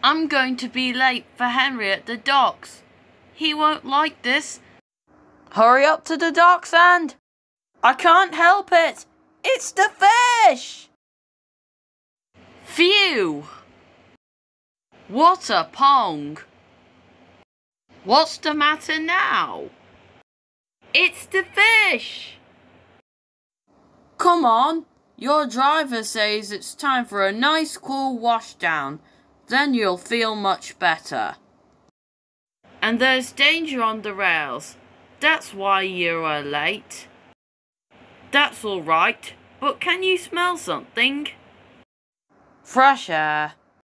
I'm going to be late for Henry at the docks. He won't like this. Hurry up to the docks, and I can't help it. It's the fish! Phew! What a pong! What's the matter now? It's the fish! Come on, your driver says it's time for a nice cool washdown. Then you'll feel much better. And there's danger on the rails. That's why you're late. That's all right, but can you smell something? Fresh air.